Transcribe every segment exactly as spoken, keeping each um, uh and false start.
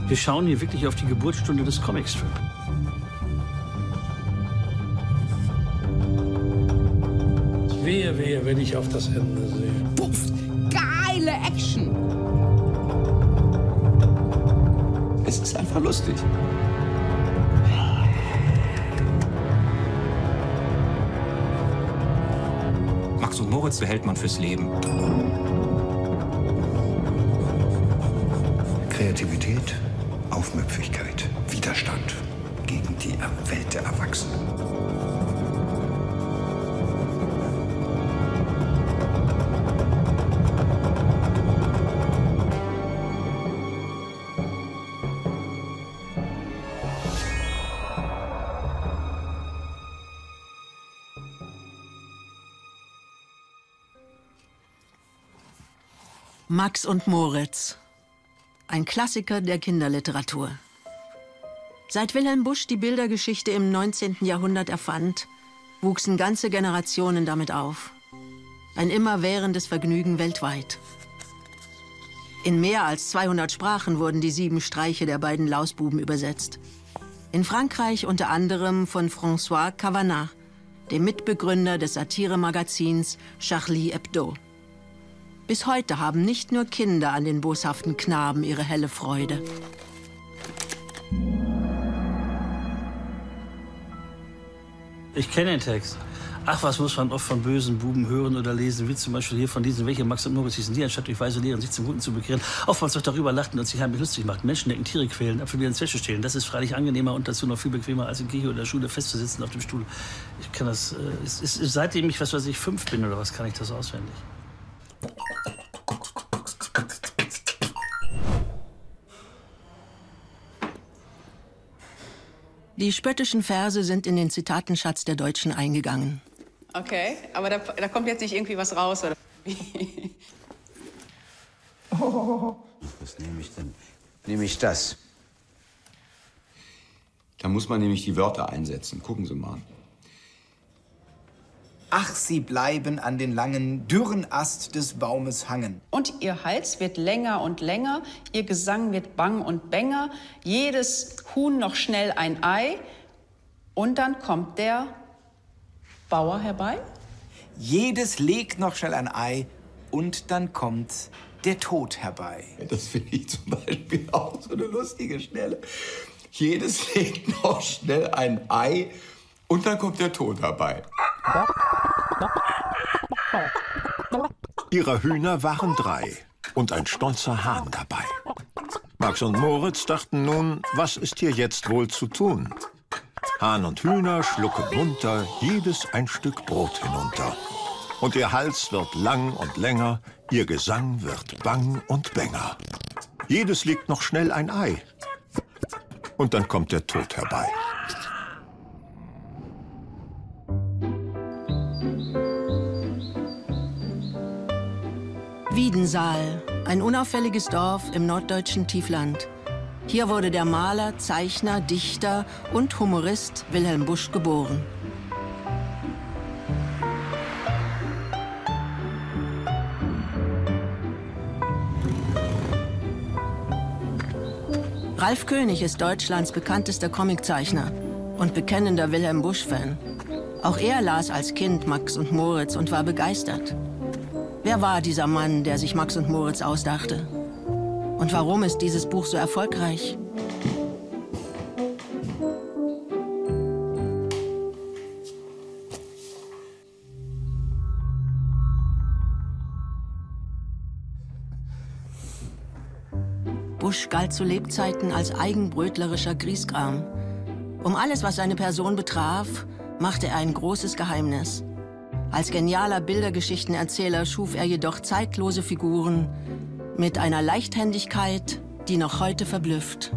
Wir schauen hier wirklich auf die Geburtsstunde des Comicstrip. Wehe, wehe, wenn ich auf das Ende sehe. Puff, geile Action! Es ist einfach lustig. Max und Moritz, der hält man fürs Leben. Kreativität, Aufmüpfigkeit, Widerstand gegen die Welt der Erwachsenen. Max und Moritz. Ein Klassiker der Kinderliteratur. Seit Wilhelm Busch die Bildergeschichte im neunzehnten Jahrhundert erfand, wuchsen ganze Generationen damit auf. Ein immerwährendes Vergnügen weltweit. In mehr als zweihundert Sprachen wurden die sieben Streiche der beiden Lausbuben übersetzt. In Frankreich unter anderem von François Cavanagh, dem Mitbegründer des Satiremagazins Charlie Hebdo. Bis heute haben nicht nur Kinder an den boshaften Knaben ihre helle Freude. Ich kenne den Text. Ach, was muss man oft von bösen Buben hören oder lesen, wie zum Beispiel hier von diesen, welche Max und Moritz hießen die, anstatt durch weise Lehren sich zum Guten zu bekehren. Oftmals doch darüber lachten und sich heimlich lustig machten. Menschen decken, Tiere quälen, Apfel Zwäsche stehlen. Das ist freilich angenehmer und dazu noch viel bequemer, als in Kirche oder Schule festzusitzen auf dem Stuhl. Ich kann das, äh, es ist, seitdem ich, was weiß ich, fünf bin oder was, kann ich das auswendig. Die spöttischen Verse sind in den Zitatenschatz der Deutschen eingegangen. Okay, aber da, da kommt jetzt nicht irgendwie was raus, oder? Was nehme ich denn? Nehme ich das? Da muss man nämlich die Wörter einsetzen. Gucken Sie mal. Ach, sie bleiben an den langen, dürren Ast des Baumes hangen. Und ihr Hals wird länger und länger, ihr Gesang wird bang und bänger, jedes Huhn noch schnell ein Ei. Und dann kommt der Bauer herbei. Jedes legt noch schnell ein Ei und dann kommt der Tod herbei. Das finde ich zum Beispiel auch so eine lustige Stelle. Jedes legt noch schnell ein Ei und dann kommt der Tod herbei. Ihrer Hühner waren drei und ein stolzer Hahn dabei. Max und Moritz dachten nun, was ist hier jetzt wohl zu tun? Hahn und Hühner schlucken munter jedes ein Stück Brot hinunter. Und ihr Hals wird lang und länger, ihr Gesang wird bang und bänger. Jedes legt noch schnell ein Ei. Und dann kommt der Tod herbei. Wiedensaal, ein unauffälliges Dorf im norddeutschen Tiefland. Hier wurde der Maler, Zeichner, Dichter und Humorist Wilhelm Busch geboren. Ralf König ist Deutschlands bekanntester Comiczeichner und bekennender Wilhelm Busch-Fan. Auch er las als Kind Max und Moritz und war begeistert. Wer war dieser Mann, der sich Max und Moritz ausdachte? Und warum ist dieses Buch so erfolgreich? Busch galt zu Lebzeiten als eigenbrötlerischer Griesgram. Um alles, was seine Person betraf, machte er ein großes Geheimnis. Als genialer Bildergeschichtenerzähler schuf er jedoch zeitlose Figuren mit einer Leichthändigkeit, die noch heute verblüfft.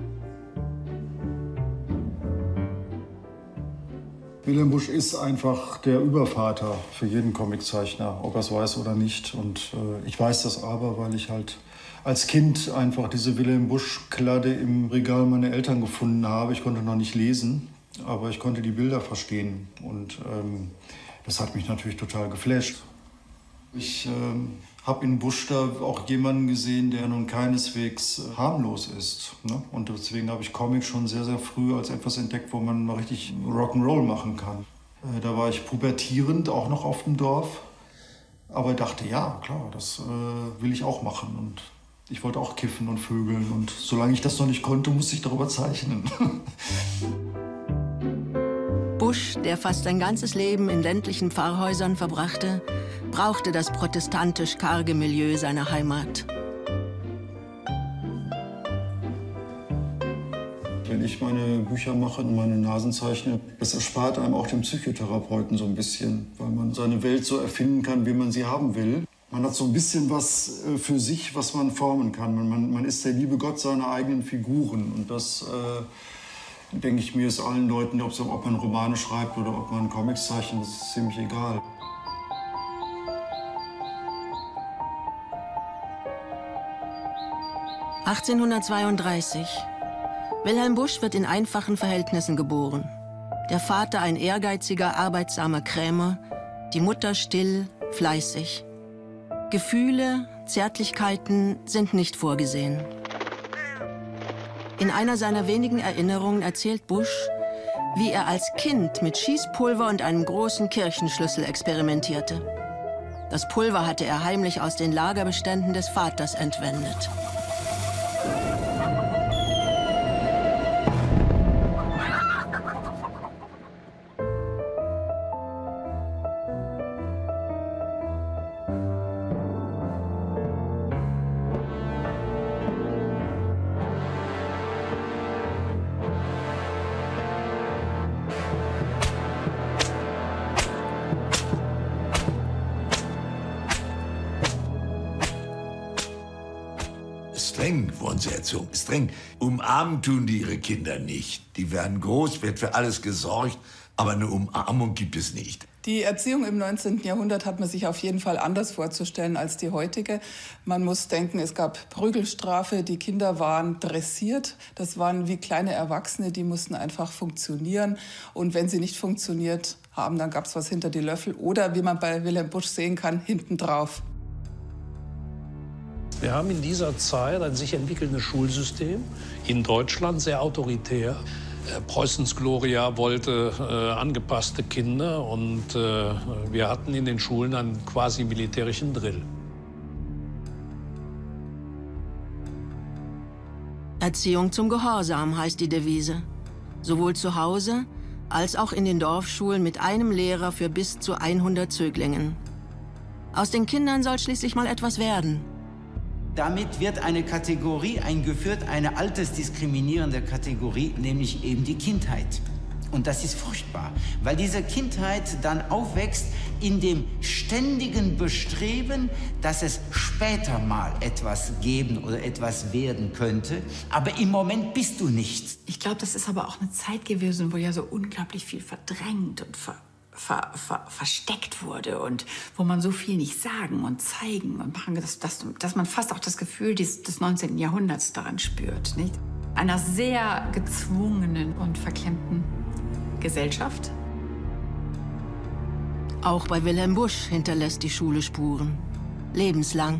Wilhelm Busch ist einfach der Übervater für jeden Comiczeichner, ob er es weiß oder nicht. Und äh, ich weiß das aber, weil ich halt als Kind einfach diese Wilhelm Busch-Kladde im Regal meiner Eltern gefunden habe. Ich konnte noch nicht lesen, aber ich konnte die Bilder verstehen. Und ähm, das hat mich natürlich total geflasht. Ich ähm, habe in Busch da auch jemanden gesehen, der nun keineswegs harmlos ist. Ne? Und deswegen habe ich Comics schon sehr, sehr früh als etwas entdeckt, wo man mal richtig Rock'n'Roll machen kann. Da war ich pubertierend, auch noch auf dem Dorf. Aber dachte, ja, klar, das äh, will ich auch machen. Und ich wollte auch kiffen und vögeln. Und solange ich das noch nicht konnte, musste ich darüber zeichnen. Busch, der fast sein ganzes Leben in ländlichen Pfarrhäusern verbrachte, brauchte das protestantisch karge Milieu seiner Heimat. Wenn ich meine Bücher mache und meine Nasen zeichne, das erspart einem auch den Psychotherapeuten so ein bisschen, weil man seine Welt so erfinden kann, wie man sie haben will. Man hat so ein bisschen was für sich, was man formen kann. Man, man, man ist der liebe Gott seiner eigenen Figuren. Und das, äh, denke ich mir, ist allen Leuten, ob, ob man Romane schreibt oder ob man Comics zeichnet, das ist ziemlich egal. achtzehnhundertzweiunddreißig. Wilhelm Busch wird in einfachen Verhältnissen geboren. Der Vater ein ehrgeiziger, arbeitsamer Krämer, die Mutter still, fleißig. Gefühle, Zärtlichkeiten sind nicht vorgesehen. In einer seiner wenigen Erinnerungen erzählt Busch, wie er als Kind mit Schießpulver und einem großen Kirchenschlüssel experimentierte. Das Pulver hatte er heimlich aus den Lagerbeständen des Vaters entwendet. Streng wurden sie erzogen, streng. Umarmen tun die ihre Kinder nicht. Die werden groß, wird für alles gesorgt, aber eine Umarmung gibt es nicht. Die Erziehung im neunzehnten Jahrhundert hat man sich auf jeden Fall anders vorzustellen als die heutige. Man muss denken, es gab Prügelstrafe, die Kinder waren dressiert. Das waren wie kleine Erwachsene, die mussten einfach funktionieren. Und wenn sie nicht funktioniert haben, dann gab es was hinter die Löffel. Oder, wie man bei Wilhelm Busch sehen kann, hinten drauf. Wir haben in dieser Zeit ein sich entwickelndes Schulsystem, in Deutschland sehr autoritär. Preußens Gloria wollte äh, angepasste Kinder und äh, wir hatten in den Schulen einen quasi militärischen Drill. Erziehung zum Gehorsam heißt die Devise. Sowohl zu Hause als auch in den Dorfschulen mit einem Lehrer für bis zu hundert Zöglingen. Aus den Kindern soll schließlich mal etwas werden. Damit wird eine Kategorie eingeführt, eine altersdiskriminierende Kategorie, nämlich eben die Kindheit. Und das ist furchtbar, weil diese Kindheit dann aufwächst in dem ständigen Bestreben, dass es später mal etwas geben oder etwas werden könnte. Aber im Moment bist du nichts. Ich glaube, das ist aber auch eine Zeit gewesen, wo ja so unglaublich viel verdrängt und ver Ver, ver, versteckt wurde und wo man so viel nicht sagen und zeigen und machen, dass, dass, dass man fast auch das Gefühl des, des neunzehnten Jahrhunderts daran spürt, nicht? Einer sehr gezwungenen und verklemmten Gesellschaft. Auch bei Wilhelm Busch hinterlässt die Schule Spuren. Lebenslang.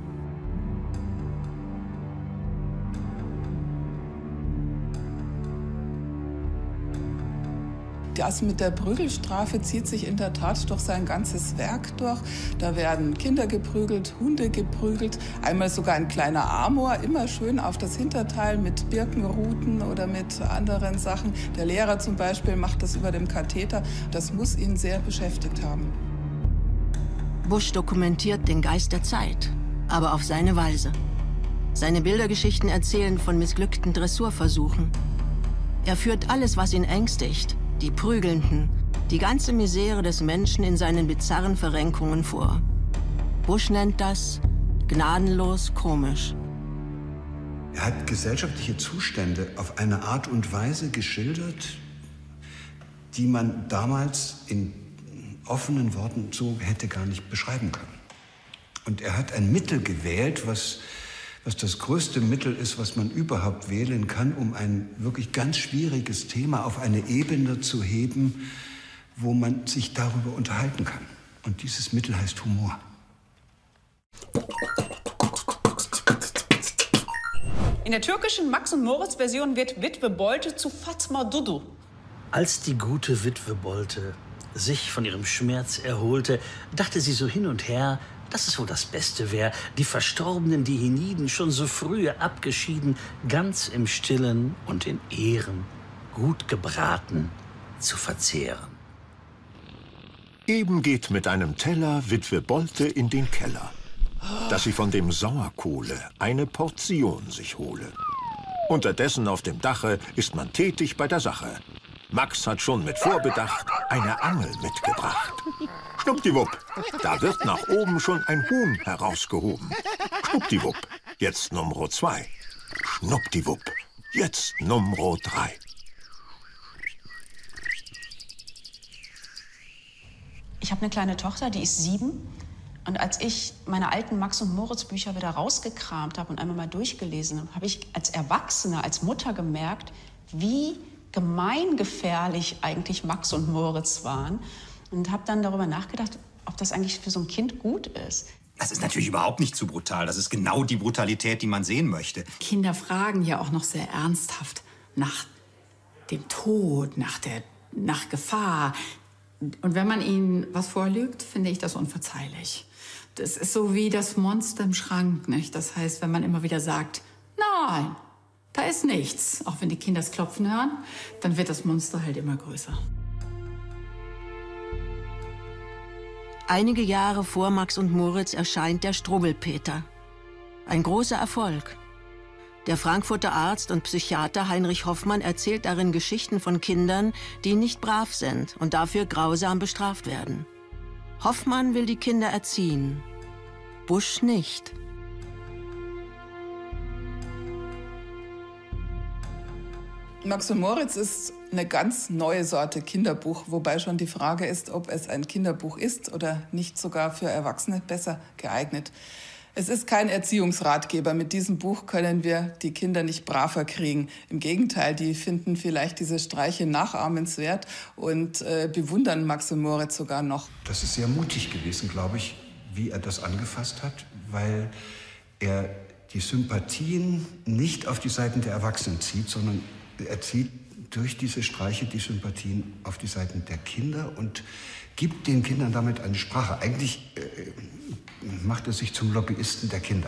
Das mit der Prügelstrafe zieht sich in der Tat durch sein ganzes Werk durch. Da werden Kinder geprügelt, Hunde geprügelt, einmal sogar ein kleiner Amor, immer schön auf das Hinterteil mit Birkenruten oder mit anderen Sachen. Der Lehrer zum Beispiel macht das über dem Katheter. Das muss ihn sehr beschäftigt haben. Busch dokumentiert den Geist der Zeit, aber auf seine Weise. Seine Bildergeschichten erzählen von missglückten Dressurversuchen. Er führt alles, was ihn ängstigt, die Prügelnden, die ganze Misere des Menschen in seinen bizarren Verrenkungen vor. Busch nennt das gnadenlos komisch. Er hat gesellschaftliche Zustände auf eine Art und Weise geschildert, die man damals in offenen Worten so hätte gar nicht beschreiben können. Und er hat ein Mittel gewählt, was was das größte Mittel ist, was man überhaupt wählen kann, um ein wirklich ganz schwieriges Thema auf eine Ebene zu heben, wo man sich darüber unterhalten kann. Und dieses Mittel heißt Humor. In der türkischen Max- und Moritz-Version wird Witwe Bolte zu Fatma Dudu. Als die gute Witwe Bolte sich von ihrem Schmerz erholte, dachte sie so hin und her, dass es wohl das Beste wäre, die verstorbenen Diheniden schon so früh abgeschieden, ganz im Stillen und in Ehren, gut gebraten, zu verzehren. Eben geht mit einem Teller Witwe Bolte in den Keller, dass sie von dem Sauerkohle eine Portion sich hole. Unterdessen auf dem Dache ist man tätig bei der Sache. Max hat schon mit Vorbedacht eine Angel mitgebracht. Schnuppdiwupp, da wird nach oben schon ein Huhn herausgehoben. Schnuppdiwupp, jetzt Nummer zwei. Schnuppdiwupp, jetzt Nummer drei. Ich habe eine kleine Tochter, die ist sieben. Und als ich meine alten Max- und Moritz-Bücher wieder rausgekramt habe und einmal mal durchgelesen habe, habe ich als Erwachsene, als Mutter gemerkt, wie gemeingefährlich eigentlich Max und Moritz waren. Und habe dann darüber nachgedacht, ob das eigentlich für so ein Kind gut ist. Das ist natürlich überhaupt nicht zu brutal. Das ist genau die Brutalität, die man sehen möchte. Kinder fragen ja auch noch sehr ernsthaft nach dem Tod, nach der nach Gefahr. Und wenn man ihnen was vorlügt, finde ich das unverzeihlich. Das ist so wie das Monster im Schrank, nicht? Das heißt, wenn man immer wieder sagt, nein, da ist nichts, auch wenn die Kinder das Klopfen hören, dann wird das Monster halt immer größer. Einige Jahre vor Max und Moritz erscheint der Struwwelpeter. Ein großer Erfolg. Der Frankfurter Arzt und Psychiater Heinrich Hoffmann erzählt darin Geschichten von Kindern, die nicht brav sind und dafür grausam bestraft werden. Hoffmann will die Kinder erziehen, Busch nicht. Max und Moritz ist eine ganz neue Sorte Kinderbuch, wobei schon die Frage ist, ob es ein Kinderbuch ist oder nicht sogar für Erwachsene besser geeignet. Es ist kein Erziehungsratgeber. Mit diesem Buch können wir die Kinder nicht braver kriegen. Im Gegenteil, die finden vielleicht diese Streiche nachahmenswert und äh, bewundern Max und Moritz sogar noch. Das ist sehr mutig gewesen, glaube ich, wie er das angefasst hat, weil er die Sympathien nicht auf die Seiten der Erwachsenen zieht, sondern er zieht durch diese Streiche die Sympathien auf die Seiten der Kinder und gibt den Kindern damit eine Sprache. Eigentlich äh, macht er sich zum Lobbyisten der Kinder.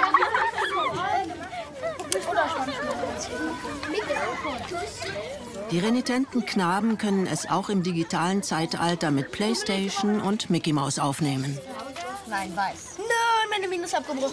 Die renitenten Knaben können es auch im digitalen Zeitalter mit Playstation und Mickey Maus aufnehmen. Nein, weiß. Nein, meine Minus abgebrochen.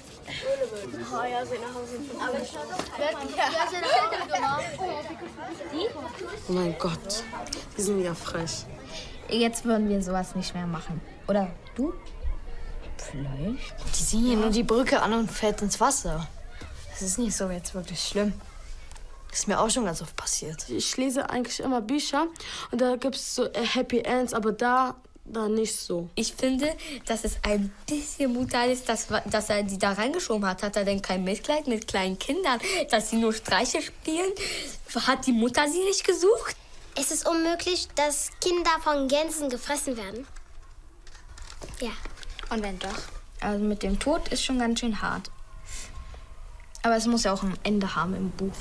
Oh mein Gott, die sind ja frech. Jetzt würden wir sowas nicht mehr machen. Oder du? Vielleicht. Die sehen hier nur die Brücke an und fällt ins Wasser. Das ist nicht so jetzt wirklich schlimm. Das ist mir auch schon ganz oft passiert. Ich lese eigentlich immer Bücher und da gibt es so Happy Ends, aber da, da nicht so. Ich finde, dass es ein bisschen brutal ist, dass, dass er die da reingeschoben hat. Hat er denn kein Mitleid mit kleinen Kindern, dass sie nur Streiche spielen? Hat die Mutter sie nicht gesucht? Es ist unmöglich, dass Kinder von Gänsen gefressen werden. Ja. Und wenn doch? Also mit dem Tod ist schon ganz schön hart. Aber es muss ja auch ein Ende haben im Buch.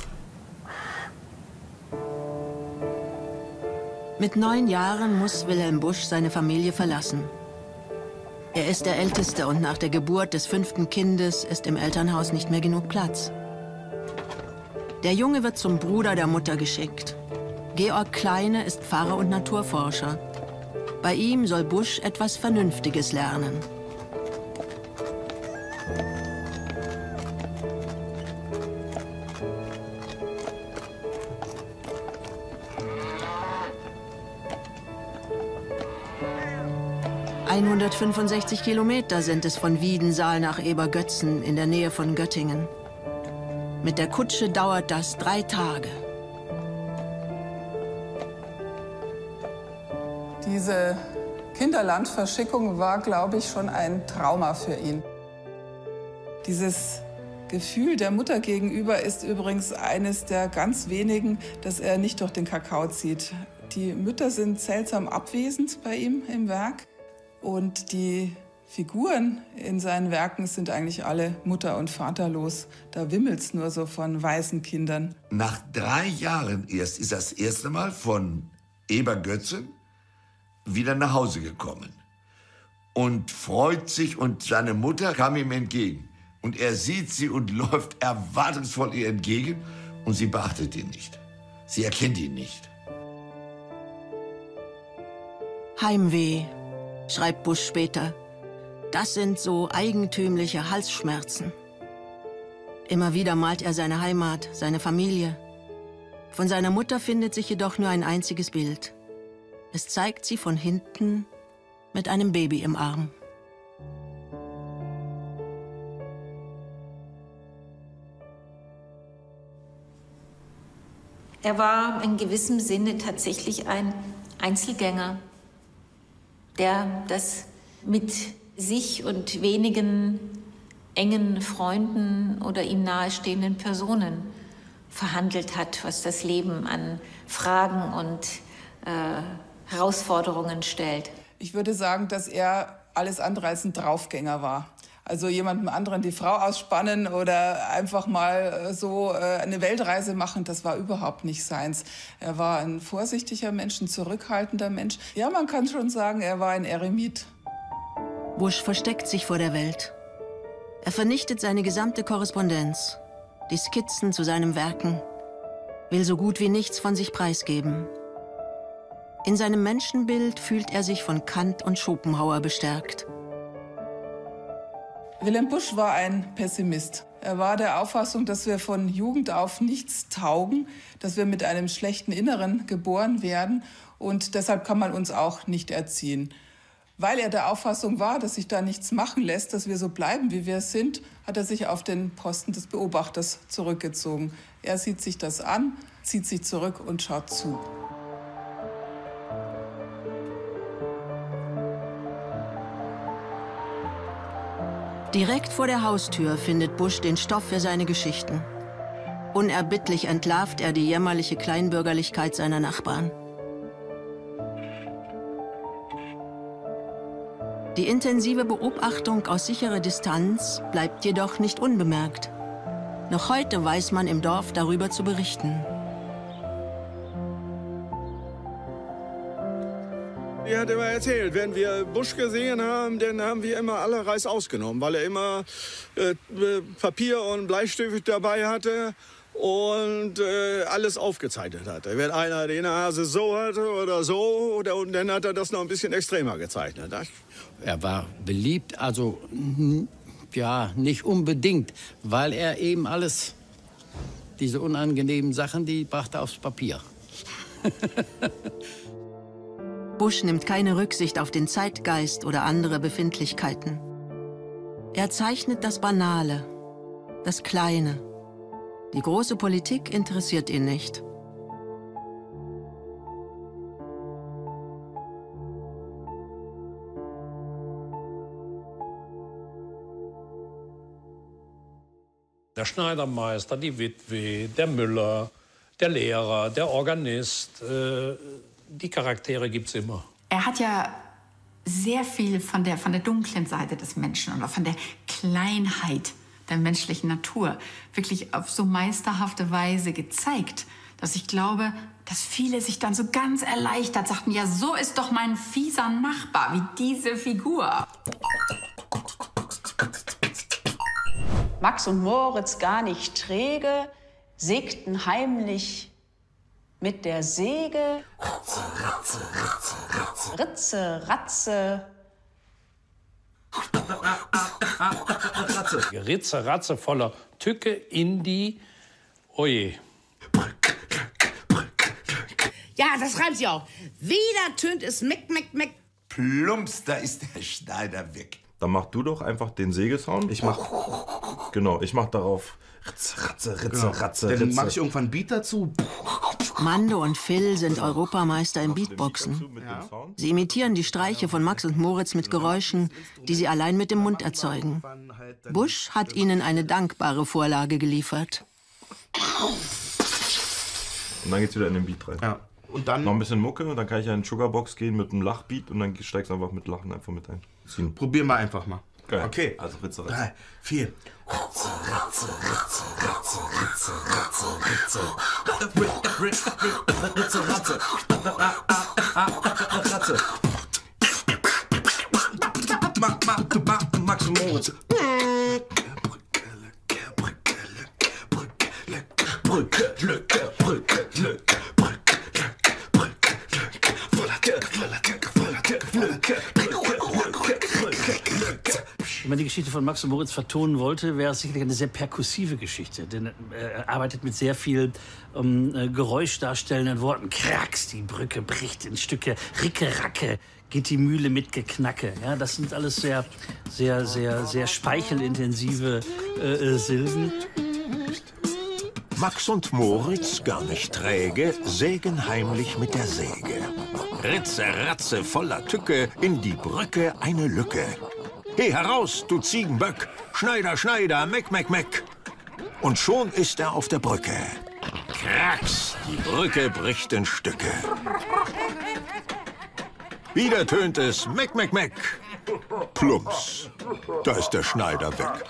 Mit neun Jahren muss Wilhelm Busch seine Familie verlassen. Er ist der Älteste und nach der Geburt des fünften Kindes ist im Elternhaus nicht mehr genug Platz. Der Junge wird zum Bruder der Mutter geschickt. Georg Kleine ist Pfarrer und Naturforscher. Bei ihm soll Busch etwas Vernünftiges lernen. hundertfünfundsechzig Kilometer sind es von Wiedensaal nach Ebergötzen in der Nähe von Göttingen. Mit der Kutsche dauert das drei Tage. Diese Kinderlandverschickung war, glaube ich, schon ein Trauma für ihn. Dieses Gefühl der Mutter gegenüber ist übrigens eines der ganz wenigen, das er nicht durch den Kakao zieht. Die Mütter sind seltsam abwesend bei ihm im Werk. Und die Figuren in seinen Werken sind eigentlich alle mutter- und vaterlos. Da wimmelt's nur so von Waisenkindern. Nach drei Jahren erst ist das erste Mal von Eber-Götzen wieder nach Hause gekommen und freut sich, und seine Mutter kam ihm entgegen. Und er sieht sie und läuft erwartungsvoll ihr entgegen und sie beachtet ihn nicht. Sie erkennt ihn nicht. Heimweh, schreibt Busch später. Das sind so eigentümliche Halsschmerzen. Immer wieder malt er seine Heimat, seine Familie. Von seiner Mutter findet sich jedoch nur ein einziges Bild. Es zeigt sie von hinten mit einem Baby im Arm. Er war in gewissem Sinne tatsächlich ein Einzelgänger, der das mit sich und wenigen engen Freunden oder ihm nahestehenden Personen verhandelt hat, was das Leben an Fragen und äh, Herausforderungen stellt. Ich würde sagen, dass er alles andere als ein Draufgänger war. Also jemandem anderen die Frau ausspannen oder einfach mal so eine Weltreise machen, das war überhaupt nicht seins. Er war ein vorsichtiger Mensch, ein zurückhaltender Mensch. Ja, man kann schon sagen, er war ein Eremit. Busch versteckt sich vor der Welt. Er vernichtet seine gesamte Korrespondenz, die Skizzen zu seinen Werken, will so gut wie nichts von sich preisgeben. In seinem Menschenbild fühlt er sich von Kant und Schopenhauer bestärkt. Wilhelm Busch war ein Pessimist. Er war der Auffassung, dass wir von Jugend auf nichts taugen, dass wir mit einem schlechten Inneren geboren werden und deshalb kann man uns auch nicht erziehen. Weil er der Auffassung war, dass sich da nichts machen lässt, dass wir so bleiben, wie wir sind, hat er sich auf den Posten des Beobachters zurückgezogen. Er sieht sich das an, zieht sich zurück und schaut zu. Direkt vor der Haustür findet Busch den Stoff für seine Geschichten. Unerbittlich entlarvt er die jämmerliche Kleinbürgerlichkeit seiner Nachbarn. Die intensive Beobachtung aus sicherer Distanz bleibt jedoch nicht unbemerkt. Noch heute weiß man im Dorf darüber zu berichten. Er hat immer erzählt, wenn wir Busch gesehen haben, dann haben wir immer alle Reis ausgenommen, weil er immer äh, Papier und Bleistift dabei hatte und äh, alles aufgezeichnet hatte. Wenn einer die Nase so hatte oder so, oder, und dann hat er das noch ein bisschen extremer gezeichnet. Er war beliebt, also ja, nicht unbedingt, weil er eben alles, diese unangenehmen Sachen, die brachte er aufs Papier. Busch nimmt keine Rücksicht auf den Zeitgeist oder andere Befindlichkeiten. Er zeichnet das Banale, das Kleine. Die große Politik interessiert ihn nicht. Der Schneidermeister, die Witwe, der Müller, der Lehrer, der Organist, äh, die Charaktere gibt's immer. Er hat ja sehr viel von der, von der dunklen Seite des Menschen oder von der Kleinheit der menschlichen Natur wirklich auf so meisterhafte Weise gezeigt, dass ich glaube, dass viele sich dann so ganz erleichtert sagten, ja, so ist doch mein fieser Nachbar, wie diese Figur. Max und Moritz, gar nicht träge, sägten heimlich mit der Säge. Ratze, ratze, ratze, ratze. Ritze, ratze. Ritze, ratze voller Tücke in die... Oje. Ja, das reimt sie auch. Wieder tönt es meck, meck, meck. Plumps, da ist der Schneider weg. Dann mach du doch einfach den Sägesound. Ich mach... Genau, ich mach darauf... Ritze, ratze, ritze, genau. ratze, Dann ritze. mach ich irgendwann einen Beat dazu. Mando und Phil sind Europameister im Beatboxen. Sie imitieren die Streiche von Max und Moritz mit Geräuschen, die sie allein mit dem Mund erzeugen. Busch hat ihnen eine dankbare Vorlage geliefert. Und dann geht's wieder in den Beat rein. Ja. Und dann noch ein bisschen Mucke und dann kann ich ja in Sugarbox gehen mit einem Lachbeat und dann steigst du einfach mit Lachen einfach mit ein. ziehen. Probieren wir einfach mal. Geil. Okay. Also Ritze, Ritze. Drei, vier. Ritze, Ritze, Ritze, Ritze, Ritze, Ritze, Ritze. Ritze, Ritze. Ratze. Max und Moritz. Brücke, Lücke, Brücke, Lücke, Brücke, Lücke, Brücke, Lücke, Brücke, Lücke, Brücke, Lücke. Wenn man die Geschichte von Max und Moritz vertonen wollte, wäre es sicherlich eine sehr perkussive Geschichte. Denn er arbeitet mit sehr viel um, geräuschdarstellenden Worten. Kracks, die Brücke bricht in Stücke. Ricke, Racke, geht die Mühle mit Geknacke. Ja, das sind alles sehr, sehr, sehr, sehr speichelintensive äh, Silben. Max und Moritz, gar nicht träge, sägen heimlich mit der Säge. Ritze, Ratze, voller Tücke, in die Brücke eine Lücke. Geh heraus, du Ziegenböck, Schneider, Schneider, Meck, Meck, Meck. Und schon ist er auf der Brücke. Kracks, die Brücke bricht in Stücke. Wieder tönt es, Meck, Meck, Meck. Plumps, da ist der Schneider weg.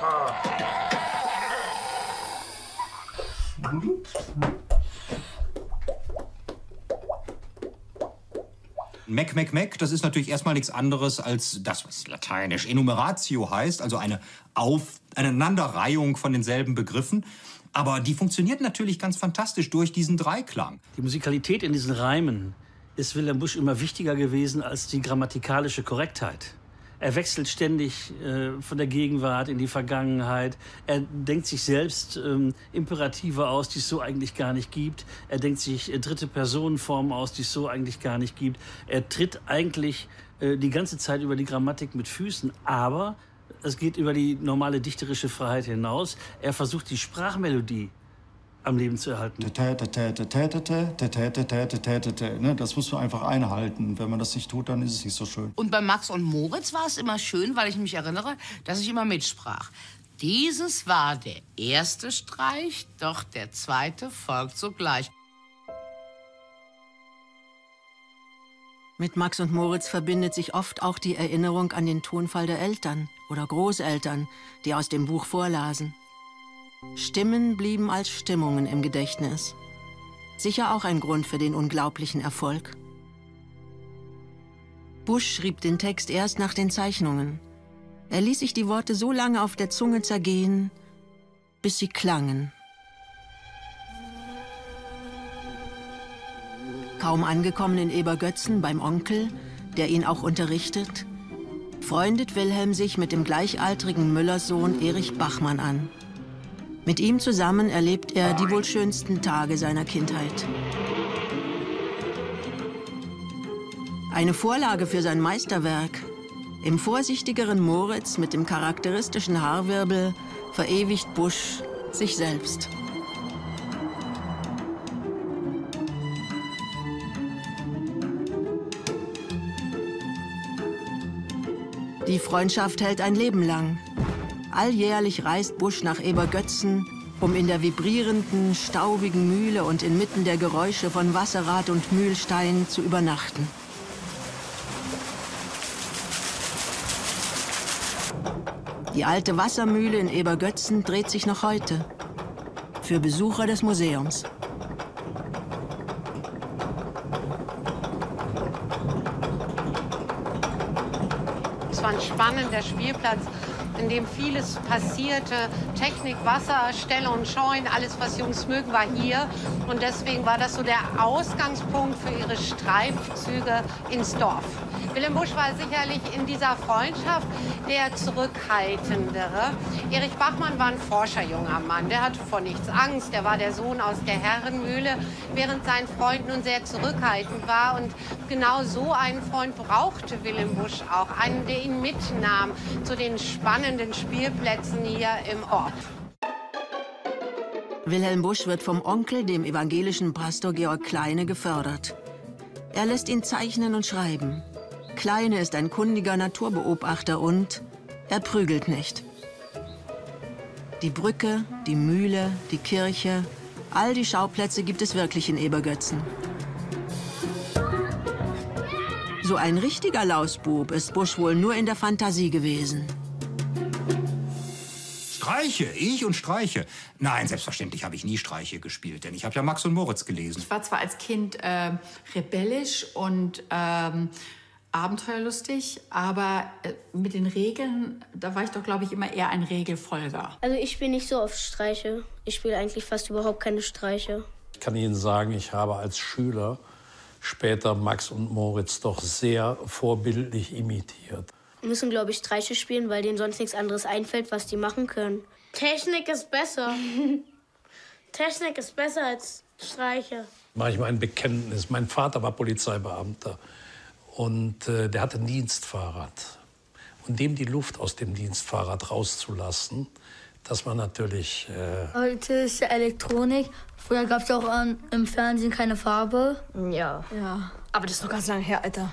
Meck, Meck, Meck, das ist natürlich erstmal nichts anderes als das, was lateinisch Enumeratio heißt, also eine Auf Aneinanderreihung von denselben Begriffen. Aber die funktioniert natürlich ganz fantastisch durch diesen Dreiklang. Die Musikalität in diesen Reimen ist Wilhelm Busch immer wichtiger gewesen als die grammatikalische Korrektheit. Er wechselt ständig äh, von der Gegenwart in die Vergangenheit. Er denkt sich selbst ähm, Imperative aus, die es so eigentlich gar nicht gibt. Er denkt sich äh, dritte Personenformen aus, die es so eigentlich gar nicht gibt. Er tritt eigentlich äh, die ganze Zeit über die Grammatik mit Füßen, aber es geht über die normale dichterische Freiheit hinaus. Er versucht, die Sprachmelodie am Leben zu erhalten. Das muss man einfach einhalten. Wenn man das nicht tut, dann ist es nicht so schön. Und bei Max und Moritz war es immer schön, weil ich mich erinnere, dass ich immer mitsprach. Dieses war der erste Streich, doch der zweite folgt sogleich. Mit Max und Moritz verbindet sich oft auch die Erinnerung an den Tonfall der Eltern oder Großeltern, die aus dem Buch vorlasen. Stimmen blieben als Stimmungen im Gedächtnis. Sicher auch ein Grund für den unglaublichen Erfolg. Busch schrieb den Text erst nach den Zeichnungen. Er ließ sich die Worte so lange auf der Zunge zergehen, bis sie klangen. Kaum angekommen in Ebergötzen beim Onkel, der ihn auch unterrichtet, freundet Wilhelm sich mit dem gleichaltrigen Müllerssohn Erich Bachmann an. Mit ihm zusammen erlebt er die wohl schönsten Tage seiner Kindheit. Eine Vorlage für sein Meisterwerk. Im vorsichtigeren Moritz mit dem charakteristischen Haarwirbel verewigt Busch sich selbst. Die Freundschaft hält ein Leben lang. Alljährlich reist Busch nach Ebergötzen, um in der vibrierenden, staubigen Mühle und inmitten der Geräusche von Wasserrad und Mühlstein zu übernachten. Die alte Wassermühle in Ebergötzen dreht sich noch heute. Für Besucher des Museums. Es war ein spannender Spielplatz, in dem vieles passierte. Technik, Wasser, Ställe und Scheunen, alles, was Jungs mögen, war hier. Und deswegen war das so der Ausgangspunkt für ihre Streifzüge ins Dorf. Wilhelm Busch war sicherlich in dieser Freundschaft der Zurückhaltendere. Erich Bachmann war ein forscherjunger Mann. Der hatte vor nichts Angst. Der war der Sohn aus der Herrenmühle, während sein Freund nun sehr zurückhaltend war. Und genau so einen Freund brauchte Wilhelm Busch auch. Einen, der ihn mitnahm zu den spannenden Spielplätzen hier im Ort. Wilhelm Busch wird vom Onkel, dem evangelischen Pastor Georg Kleine, gefördert. Er lässt ihn zeichnen und schreiben. Kleine ist ein kundiger Naturbeobachter und er prügelt nicht. Die Brücke, die Mühle, die Kirche, all die Schauplätze gibt es wirklich in Ebergötzen. So ein richtiger Lausbub ist Busch wohl nur in der Fantasie gewesen. Streiche, ich und Streiche. Nein, selbstverständlich habe ich nie Streiche gespielt, denn ich habe ja Max und Moritz gelesen. Ich war zwar als Kind äh, rebellisch und ähm, abenteuerlustig, aber äh, mit den Regeln, da war ich doch, glaube ich, immer eher ein Regelfolger. Also ich spiele nicht so oft Streiche. Ich spiele eigentlich fast überhaupt keine Streiche. Ich kann Ihnen sagen, ich habe als Schüler später Max und Moritz doch sehr vorbildlich imitiert. Wir müssen, glaube ich, Streiche spielen, weil denen sonst nichts anderes einfällt, was die machen können. Technik ist besser. Technik ist besser als Streiche. Mache ich mal ein Bekenntnis. Mein Vater war Polizeibeamter und äh, der hatte ein Dienstfahrrad. Und dem die Luft aus dem Dienstfahrrad rauszulassen, das war natürlich... Äh Heute ist ja Elektronik. Früher gab es auch an, im Fernsehen keine Farbe. Ja. Ja. Aber das ist noch ganz lange her, Alter.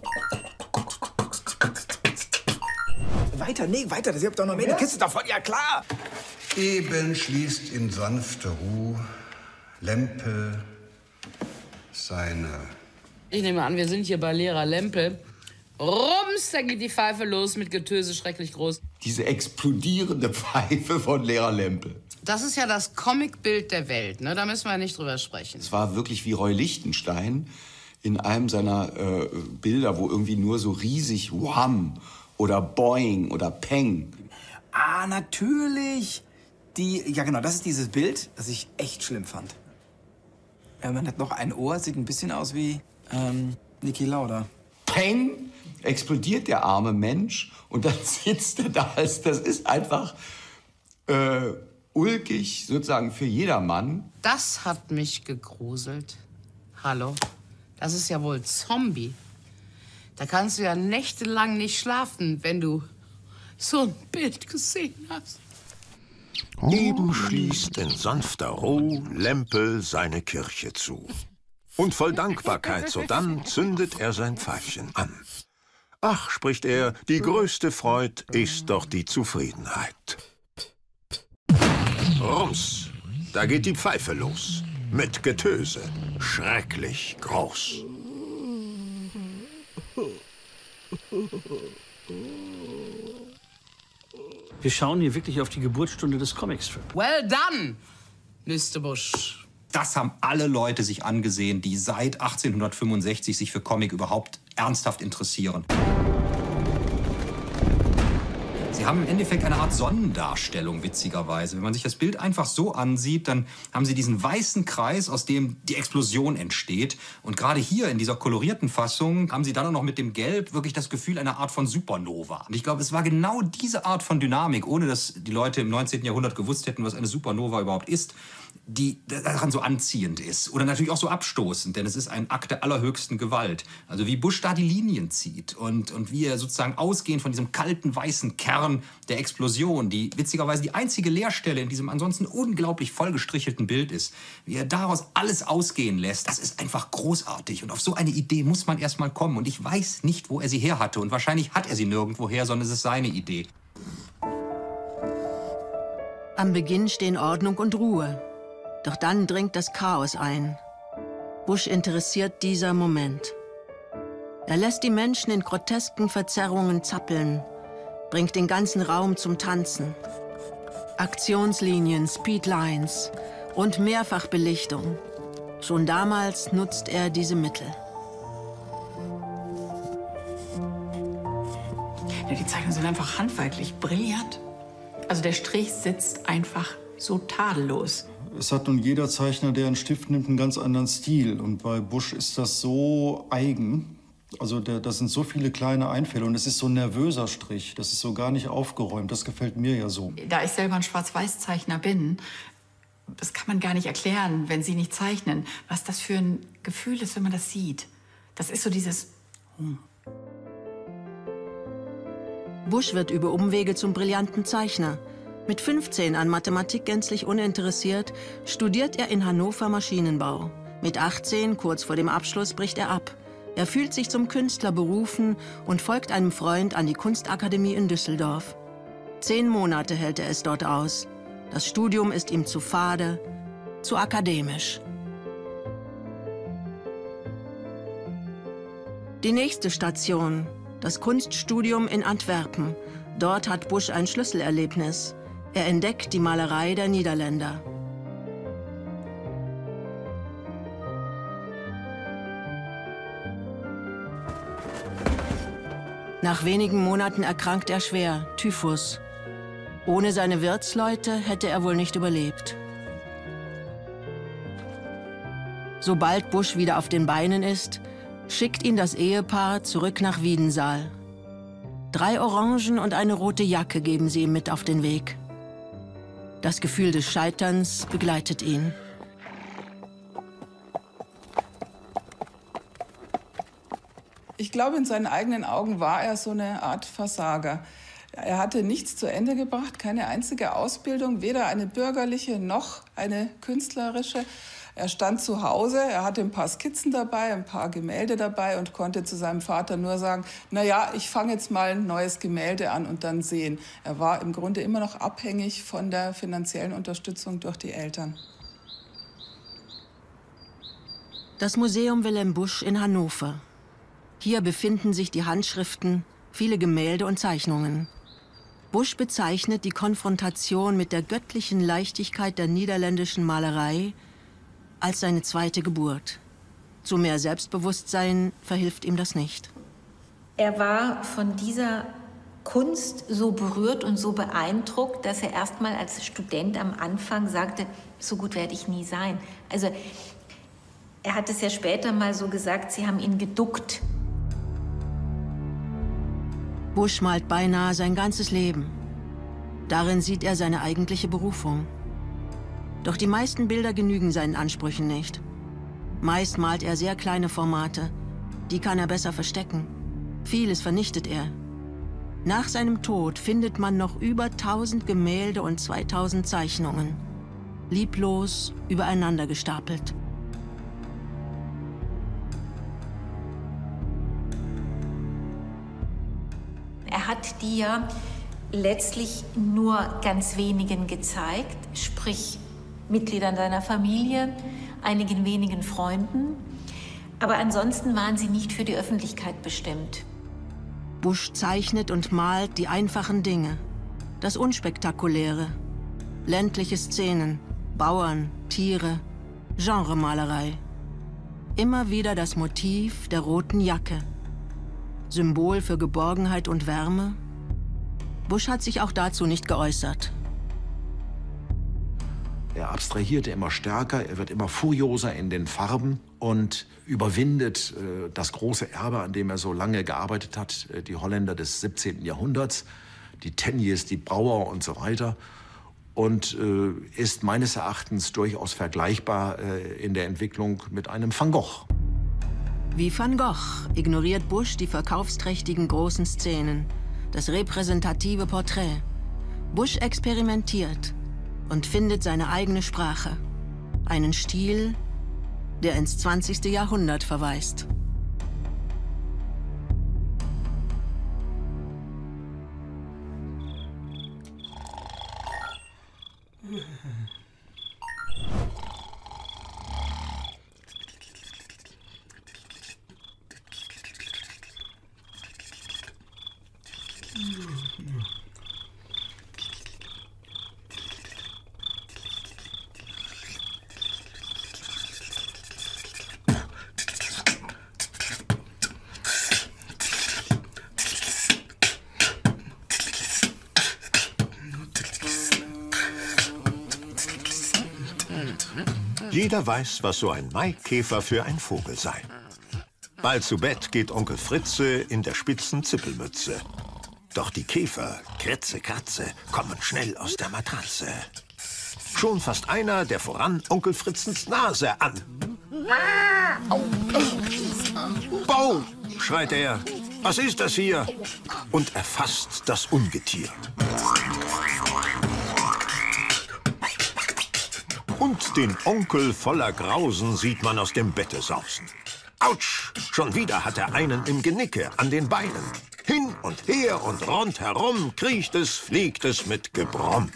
Weiter, nee, weiter. Ihr habt doch noch mehr. Die Kiste davon, ja klar. Eben schließt in sanfter Ruhe Lempe seine... Ich nehme an, wir sind hier bei Lehrer Lempe. Rums, da geht die Pfeife los mit Getöse schrecklich groß. Diese explodierende Pfeife von Lehrer Lempe. Das ist ja das Comicbild der Welt, ne? Da müssen wir nicht drüber sprechen. Es war wirklich wie Roy Lichtenstein in einem seiner äh, Bilder, wo irgendwie nur so riesig Wham oder Boing oder Peng. Ah, natürlich. Die, ja genau, das ist dieses Bild, das ich echt schlimm fand. Ja, man hat noch ein Ohr, sieht ein bisschen aus wie ähm, Niki Lauda. Peng, explodiert der arme Mensch und dann sitzt er da. Das ist einfach äh, ulkig, sozusagen für jedermann. Das hat mich gegruselt. Hallo? Das ist ja wohl Zombie. Da kannst du ja nächtelang nicht schlafen, wenn du so ein Bild gesehen hast. Eben schließt in sanfter Ruhe Lempe seine Kirche zu. Und voll Dankbarkeit sodann zündet er sein Pfeifchen an. Ach, spricht er, die größte Freud ist doch die Zufriedenheit. Rums, da geht die Pfeife los. Mit Getöse, schrecklich groß. Wir schauen hier wirklich auf die Geburtsstunde des Comicstrip. Well done, Mister Busch. Das haben alle Leute sich angesehen, die seit achtzehnhundertfünfundsechzig sich für Comic überhaupt ernsthaft interessieren. Sie haben im Endeffekt eine Art Sonnendarstellung, witzigerweise. Wenn man sich das Bild einfach so ansieht, dann haben Sie diesen weißen Kreis, aus dem die Explosion entsteht. Und gerade hier in dieser kolorierten Fassung haben Sie dann auch noch mit dem Gelb wirklich das Gefühl einer Art von Supernova. Und ich glaube, es war genau diese Art von Dynamik, ohne dass die Leute im neunzehnten Jahrhundert gewusst hätten, was eine Supernova überhaupt ist, die daran so anziehend ist. Oder natürlich auch so abstoßend, denn es ist ein Akt der allerhöchsten Gewalt. Also wie Busch da die Linien zieht und, und wie er sozusagen ausgehend von diesem kalten, weißen Kern der Explosion, die witzigerweise die einzige Leerstelle in diesem ansonsten unglaublich vollgestrichelten Bild ist, wie er daraus alles ausgehen lässt, das ist einfach großartig. Und auf so eine Idee muss man erst mal kommen. Und ich weiß nicht, wo er sie her hatte. Und wahrscheinlich hat er sie nirgendwo her, sondern es ist seine Idee. Am Beginn stehen Ordnung und Ruhe. Doch dann dringt das Chaos ein. Busch interessiert dieser Moment. Er lässt die Menschen in grotesken Verzerrungen zappeln, bringt den ganzen Raum zum Tanzen. Aktionslinien, Speedlines und Mehrfachbelichtung. Schon damals nutzt er diese Mittel. Ja, die Zeichnungen sind einfach handwerklich brillant. Also der Strich sitzt einfach so tadellos. Es hat nun jeder Zeichner, der einen Stift nimmt, einen ganz anderen Stil. Und bei Busch ist das so eigen. Also der, das sind so viele kleine Einfälle und es ist so ein nervöser Strich. Das ist so gar nicht aufgeräumt. Das gefällt mir ja so. Da ich selber ein Schwarz-Weiß-Zeichner bin, das kann man gar nicht erklären, wenn Sie nicht zeichnen, was das für ein Gefühl ist, wenn man das sieht. Das ist so dieses... Hm. Busch wird über Umwege zum brillanten Zeichner. Mit fünfzehn an Mathematik gänzlich uninteressiert, studiert er in Hannover Maschinenbau. Mit achtzehn, kurz vor dem Abschluss, bricht er ab. Er fühlt sich zum Künstler berufen und folgt einem Freund an die Kunstakademie in Düsseldorf. Zehn Monate hält er es dort aus. Das Studium ist ihm zu fade, zu akademisch. Die nächste Station, das Kunststudium in Antwerpen. Dort hat Busch ein Schlüsselerlebnis. Er entdeckt die Malerei der Niederländer. Nach wenigen Monaten erkrankt er schwer, Typhus. Ohne seine Wirtsleute hätte er wohl nicht überlebt. Sobald Busch wieder auf den Beinen ist, schickt ihn das Ehepaar zurück nach Wiedensaal. Drei Orangen und eine rote Jacke geben sie ihm mit auf den Weg. Das Gefühl des Scheiterns begleitet ihn. Ich glaube, in seinen eigenen Augen war er so eine Art Versager. Er hatte nichts zu Ende gebracht, keine einzige Ausbildung, weder eine bürgerliche noch eine künstlerische. Er stand zu Hause, er hatte ein paar Skizzen dabei, ein paar Gemälde dabei und konnte zu seinem Vater nur sagen, na ja, ich fange jetzt mal ein neues Gemälde an und dann sehen. Er war im Grunde immer noch abhängig von der finanziellen Unterstützung durch die Eltern. Das Museum Wilhelm Busch in Hannover. Hier befinden sich die Handschriften, viele Gemälde und Zeichnungen. Busch bezeichnet die Konfrontation mit der göttlichen Leichtigkeit der niederländischen Malerei als seine zweite Geburt. Zu mehr Selbstbewusstsein verhilft ihm das nicht. Er war von dieser Kunst so berührt und so beeindruckt, dass er erst mal als Student am Anfang sagte, so gut werde ich nie sein. Also er hat es ja später mal so gesagt, sie haben ihn geduckt. Busch malt beinahe sein ganzes Leben. Darin sieht er seine eigentliche Berufung. Doch die meisten Bilder genügen seinen Ansprüchen nicht. Meist malt er sehr kleine Formate. Die kann er besser verstecken. Vieles vernichtet er. Nach seinem Tod findet man noch über tausend Gemälde und zweitausend Zeichnungen. Lieblos übereinander gestapelt. Er hat die ja letztlich nur ganz wenigen gezeigt, sprich Mitgliedern seiner Familie, einigen wenigen Freunden. Aber ansonsten waren sie nicht für die Öffentlichkeit bestimmt. Busch zeichnet und malt die einfachen Dinge, das Unspektakuläre, ländliche Szenen, Bauern, Tiere, Genremalerei. Immer wieder das Motiv der roten Jacke. Symbol für Geborgenheit und Wärme. Busch hat sich auch dazu nicht geäußert. Er abstrahierte immer stärker, er wird immer furioser in den Farben und überwindet äh, das große Erbe, an dem er so lange gearbeitet hat, äh, die Holländer des siebzehnten Jahrhunderts, die Teniers, die Brauer und so weiter. Und äh, ist meines Erachtens durchaus vergleichbar äh, in der Entwicklung mit einem Van Gogh. Wie Van Gogh ignoriert Busch die verkaufsträchtigen großen Szenen, das repräsentative Porträt. Busch experimentiert und findet seine eigene Sprache. Einen Stil, der ins zwanzigste Jahrhundert verweist. Jeder weiß, was so ein Maikäfer für ein Vogel sei. Bald zu Bett geht Onkel Fritze in der spitzen Zippelmütze. Doch die Käfer, Kritze, Kratze, kommen schnell aus der Matratze. Schon fasst einer, der voran, Onkel Fritzens Nase an. Bau, schreit er. Was ist das hier? Und erfasst das Ungetier. Und den Onkel voller Grausen sieht man aus dem Bette sausen. Autsch! Schon wieder hat er einen im Genicke, an den Beinen. Hin und her und rundherum kriecht es, fliegt es mit Gebrumm.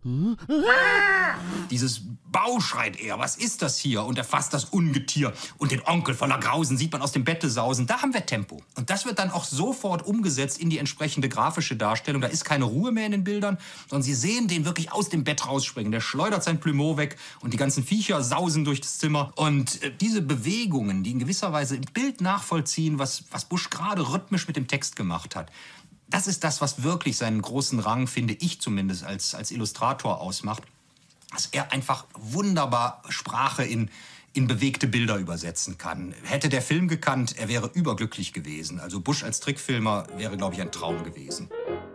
Dieses Bau schreit er, was ist das hier? Und er fasst das Ungetier. Und den Onkel voller Grausen sieht man aus dem Bette sausen. Da haben wir Tempo. Und das wird dann auch sofort umgesetzt in die entsprechende grafische Darstellung. Da ist keine Ruhe mehr in den Bildern, sondern Sie sehen den wirklich aus dem Bett rausspringen. Der schleudert sein Plumeau weg und die ganzen Viecher sausen durch das Zimmer. Und äh, diese Bewegungen, die in gewisser Weise im Bild nachvollziehen, was, was Busch gerade rhythmisch mit dem Text gemacht hat. Das ist das, was wirklich seinen großen Rang, finde ich zumindest, als, als Illustrator ausmacht. Dass er einfach wunderbar Sprache in, in bewegte Bilder übersetzen kann. Hätte der Film gekannt, er wäre überglücklich gewesen. Also Busch als Trickfilmer wäre, glaube ich, ein Traum gewesen.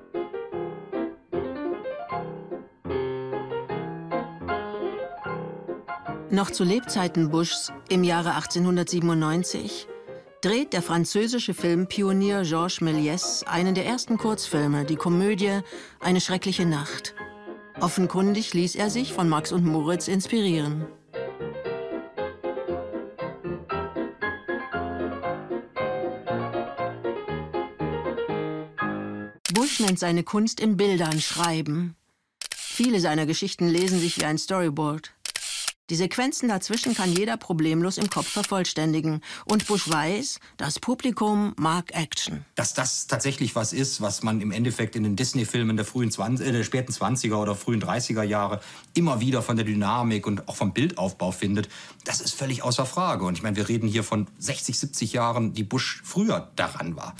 Noch zu Lebzeiten Buschs im Jahre achtzehnhundertsiebenundneunzig dreht der französische Filmpionier Georges Méliès einen der ersten Kurzfilme, die Komödie Eine schreckliche Nacht. Offenkundig ließ er sich von Max und Moritz inspirieren. Busch nennt seine Kunst in Bildern schreiben. Viele seiner Geschichten lesen sich wie ein Storyboard. Die Sequenzen dazwischen kann jeder problemlos im Kopf vervollständigen. Und Busch weiß, das Publikum mag Action. Dass das tatsächlich was ist, was man im Endeffekt in den Disney-Filmen der, frühen zwanziger, äh, der späten zwanziger oder frühen dreißiger Jahre immer wieder von der Dynamik und auch vom Bildaufbau findet, das ist völlig außer Frage. Und ich meine, wir reden hier von sechzig, siebzig Jahren, die Busch früher daran war.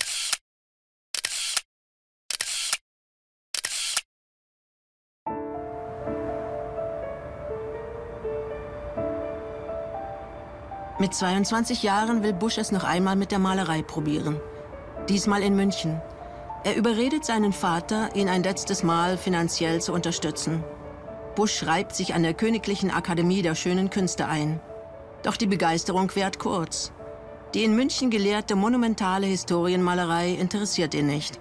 Mit zweiundzwanzig Jahren will Busch es noch einmal mit der Malerei probieren. Diesmal in München. Er überredet seinen Vater, ihn ein letztes Mal finanziell zu unterstützen. Busch schreibt sich an der Königlichen Akademie der Schönen Künste ein. Doch die Begeisterung währt kurz. Die in München gelehrte monumentale Historienmalerei interessiert ihn nicht.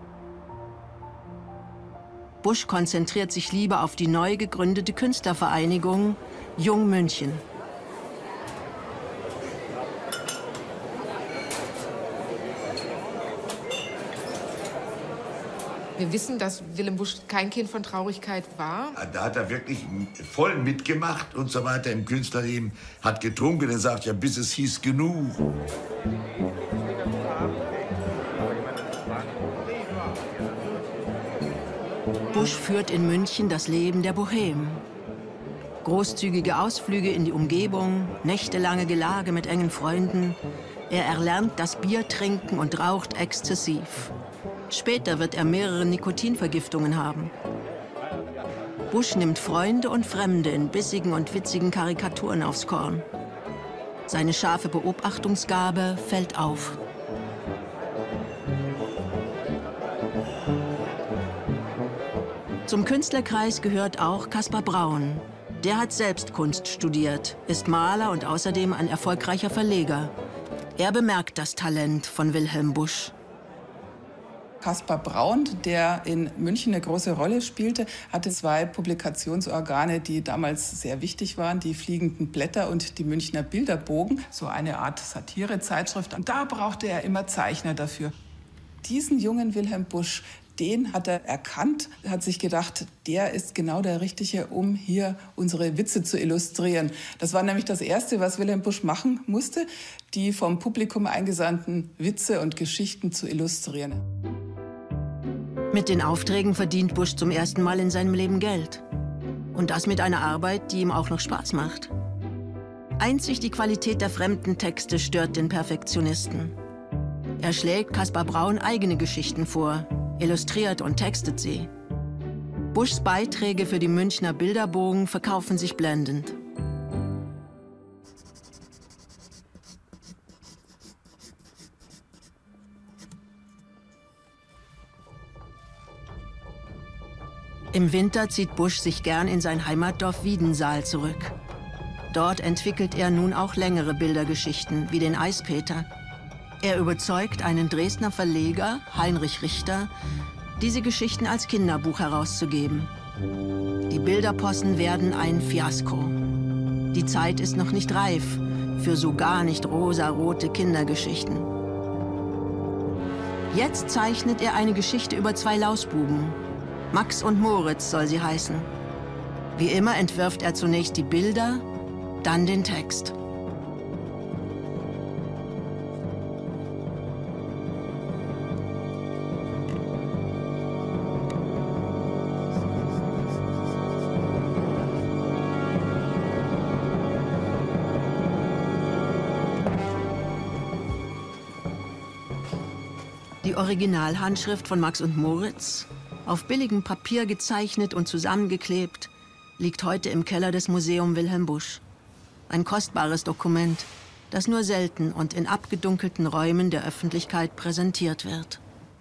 Busch konzentriert sich lieber auf die neu gegründete Künstlervereinigung Jung München. Wir wissen, dass Willem Busch kein Kind von Traurigkeit war. Da hat er wirklich voll mitgemacht und so weiter im Künstlerleben. Hat getrunken, er sagt ja, bis es hieß genug. Busch führt in München das Leben der Bohème. Großzügige Ausflüge in die Umgebung, nächtelange Gelage mit engen Freunden. Er erlernt das Bier trinken und raucht exzessiv. Später wird er mehrere Nikotinvergiftungen haben. Busch nimmt Freunde und Fremde in bissigen und witzigen Karikaturen aufs Korn. Seine scharfe Beobachtungsgabe fällt auf. Zum Künstlerkreis gehört auch Caspar Braun. Der hat selbst Kunst studiert, ist Maler und außerdem ein erfolgreicher Verleger. Er bemerkt das Talent von Wilhelm Busch. Caspar Braun, der in München eine große Rolle spielte, hatte zwei Publikationsorgane, die damals sehr wichtig waren, die Fliegenden Blätter und die Münchner Bilderbogen, so eine Art Satirezeitschrift. Und da brauchte er immer Zeichner dafür. Diesen jungen Wilhelm Busch, den hat er erkannt, hat sich gedacht, der ist genau der Richtige, um hier unsere Witze zu illustrieren. Das war nämlich das Erste, was Wilhelm Busch machen musste, die vom Publikum eingesandten Witze und Geschichten zu illustrieren. Mit den Aufträgen verdient Busch zum ersten Mal in seinem Leben Geld. Und das mit einer Arbeit, die ihm auch noch Spaß macht. Einzig die Qualität der fremden Texte stört den Perfektionisten. Er schlägt Caspar Braun eigene Geschichten vor, illustriert und textet sie. Buschs Beiträge für die Münchner Bilderbogen verkaufen sich blendend. Im Winter zieht Busch sich gern in sein Heimatdorf Wiedensaal zurück. Dort entwickelt er nun auch längere Bildergeschichten, wie den Eispeter. Er überzeugt einen Dresdner Verleger, Heinrich Richter, diese Geschichten als Kinderbuch herauszugeben. Die Bilderpossen werden ein Fiasko. Die Zeit ist noch nicht reif für so gar nicht rosarote Kindergeschichten. Jetzt zeichnet er eine Geschichte über zwei Lausbuben. Max und Moritz soll sie heißen. Wie immer entwirft er zunächst die Bilder, dann den Text. Die Originalhandschrift von Max und Moritz, auf billigem Papier gezeichnet und zusammengeklebt, liegt heute im Keller des Museum Wilhelm Busch. Ein kostbares Dokument, das nur selten und in abgedunkelten Räumen der Öffentlichkeit präsentiert wird.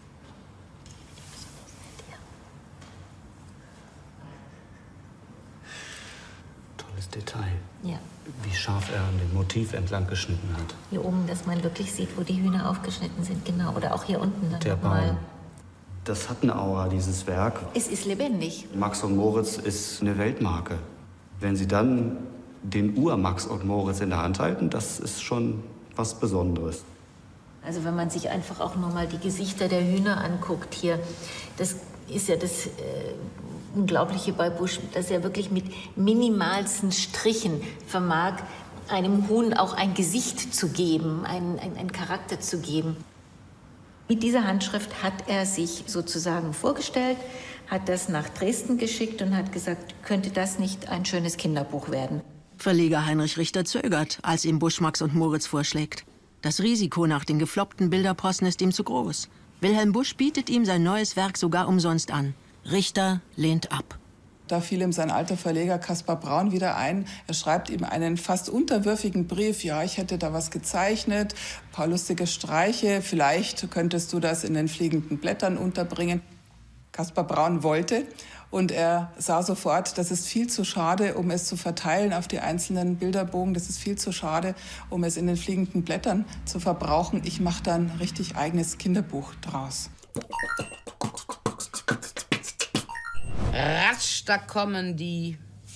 Tolles Detail. Ja. Wie scharf er an dem Motiv entlang geschnitten hat. Hier oben, dass man wirklich sieht, wo die Hühner aufgeschnitten sind, genau. Oder auch hier unten dann Der noch mal. Baum. Das hat eine Aura, dieses Werk. Es ist lebendig. Max und Moritz ist eine Weltmarke. Wenn Sie dann den Ur-Max und Moritz in der Hand halten, das ist schon was Besonderes. Also wenn man sich einfach auch nur mal die Gesichter der Hühner anguckt hier, das ist ja das äh, Unglaubliche bei Busch, dass er wirklich mit minimalsten Strichen vermag, einem Huhn auch ein Gesicht zu geben, einen, einen, einen Charakter zu geben. Mit dieser Handschrift hat er sich sozusagen vorgestellt, hat das nach Dresden geschickt und hat gesagt, könnte das nicht ein schönes Kinderbuch werden? Verleger Heinrich Richter zögert, als ihm Busch Max und Moritz vorschlägt. Das Risiko nach den gefloppten Bilderposten ist ihm zu groß. Wilhelm Busch bietet ihm sein neues Werk sogar umsonst an. Richter lehnt ab. Da fiel ihm sein alter Verleger Caspar Braun wieder ein. Er schreibt ihm einen fast unterwürfigen Brief. Ja, ich hätte da was gezeichnet, ein paar lustige Streiche. Vielleicht könntest du das in den fliegenden Blättern unterbringen. Caspar Braun wollte und er sah sofort, das ist viel zu schade, um es zu verteilen auf die einzelnen Bilderbogen. Das ist viel zu schade, um es in den fliegenden Blättern zu verbrauchen. Ich mache da ein richtig eigenes Kinderbuch draus. Ratsch, da kommen die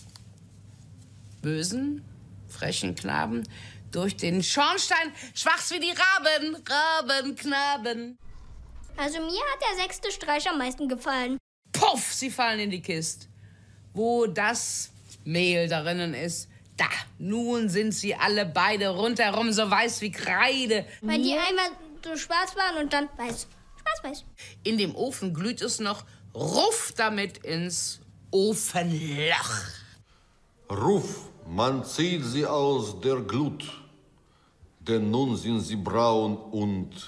bösen, frechen Knaben durch den Schornstein, schwarz wie die Raben, Rabenknaben. Also mir hat der sechste Streich am meisten gefallen. Puff, sie fallen in die Kiste. Wo das Mehl darinnen ist, da, nun sind sie alle beide rundherum so weiß wie Kreide. Weil die einmal so schwarz waren und dann weiß. Schwarz-weiß. In dem Ofen glüht es noch. Ruf damit ins Ofenloch. Ruf, man zieht sie aus der Glut, denn nun sind sie braun und...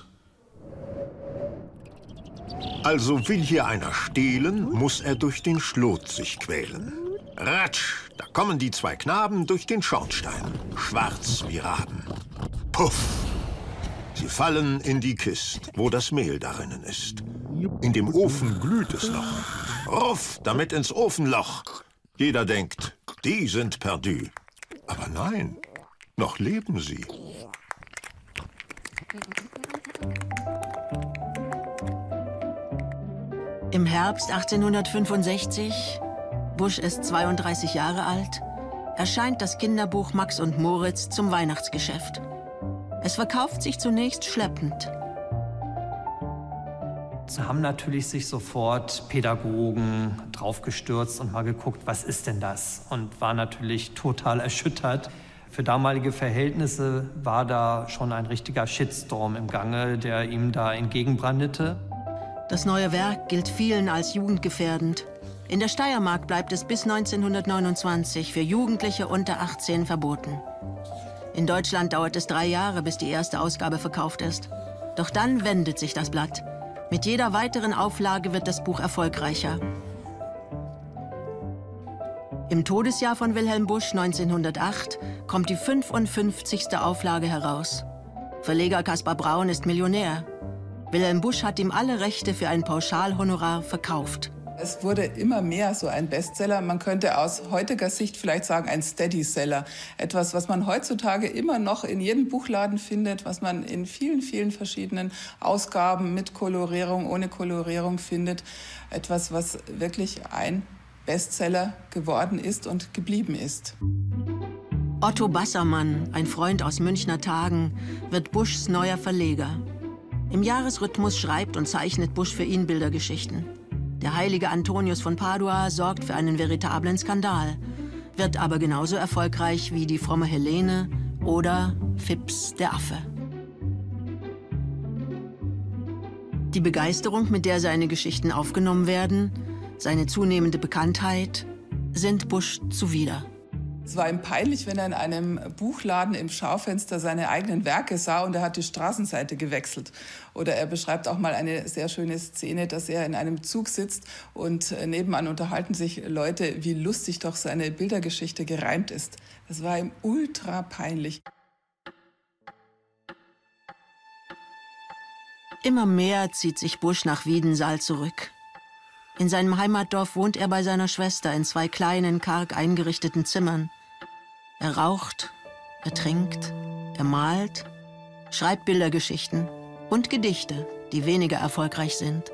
Also will hier einer stehlen, muss er durch den Schlot sich quälen. Ratsch, da kommen die zwei Knaben durch den Schornstein, schwarz wie Raben. Puff, sie fallen in die Kist, wo das Mehl darinnen ist. In dem Ofen glüht es noch. Ruff, damit ins Ofenloch. Jeder denkt, die sind perdu. Aber nein, noch leben sie. Im Herbst achtzehnhundertfünfundsechzig, Busch ist zweiunddreißig Jahre alt, erscheint das Kinderbuch Max und Moritz zum Weihnachtsgeschäft. Es verkauft sich zunächst schleppend. Da haben natürlich sich sofort Pädagogen draufgestürzt und mal geguckt, was ist denn das? Und war natürlich total erschüttert. Für damalige Verhältnisse war da schon ein richtiger Shitstorm im Gange, der ihm da entgegenbrandete. Das neue Werk gilt vielen als jugendgefährdend. In der Steiermark bleibt es bis neunzehnhundertneunundzwanzig für Jugendliche unter achtzehn verboten. In Deutschland dauert es drei Jahre, bis die erste Ausgabe verkauft ist. Doch dann wendet sich das Blatt. Mit jeder weiteren Auflage wird das Buch erfolgreicher. Im Todesjahr von Wilhelm Busch neunzehnhundertacht kommt die fünfundfünfzigste Auflage heraus. Verleger Caspar Braun ist Millionär. Wilhelm Busch hat ihm alle Rechte für ein Pauschalhonorar verkauft. Es wurde immer mehr so ein Bestseller. Man könnte aus heutiger Sicht vielleicht sagen, ein Steadyseller. Etwas, was man heutzutage immer noch in jedem Buchladen findet, was man in vielen, vielen verschiedenen Ausgaben mit Kolorierung, ohne Kolorierung findet. Etwas, was wirklich ein Bestseller geworden ist und geblieben ist. Otto Bassermann, ein Freund aus Münchner Tagen, wird Buschs neuer Verleger. Im Jahresrhythmus schreibt und zeichnet Busch für ihn Bildergeschichten. Der heilige Antonius von Padua sorgt für einen veritablen Skandal, wird aber genauso erfolgreich wie die fromme Helene oder Phipps der Affe. Die Begeisterung, mit der seine Geschichten aufgenommen werden, seine zunehmende Bekanntheit, sind Bush zuwider. Es war ihm peinlich, wenn er in einem Buchladen im Schaufenster seine eigenen Werke sah und er hat die Straßenseite gewechselt. Oder er beschreibt auch mal eine sehr schöne Szene, dass er in einem Zug sitzt und nebenan unterhalten sich Leute, wie lustig doch seine Bildergeschichte gereimt ist. Das war ihm ultra peinlich. Immer mehr zieht sich Bush nach Wiedensaal zurück. In seinem Heimatdorf wohnt er bei seiner Schwester in zwei kleinen, karg eingerichteten Zimmern. Er raucht, er trinkt, er malt, schreibt Bildergeschichten und Gedichte, die weniger erfolgreich sind.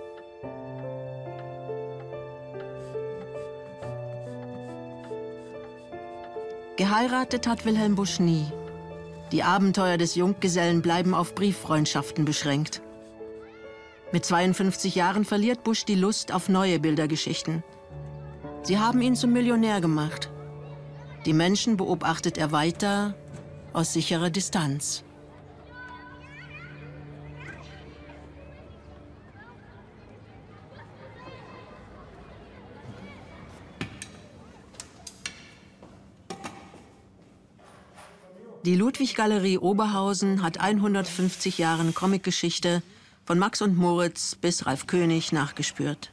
Geheiratet hat Wilhelm Busch nie. Die Abenteuer des Junggesellen bleiben auf Brieffreundschaften beschränkt. Mit zweiundfünfzig Jahren verliert Busch die Lust auf neue Bildergeschichten. Sie haben ihn zum Millionär gemacht. Die Menschen beobachtet er weiter aus sicherer Distanz. Die Ludwig-Galerie Oberhausen hat hundertfünfzig Jahre Comicgeschichte von Max und Moritz bis Ralf König nachgespürt.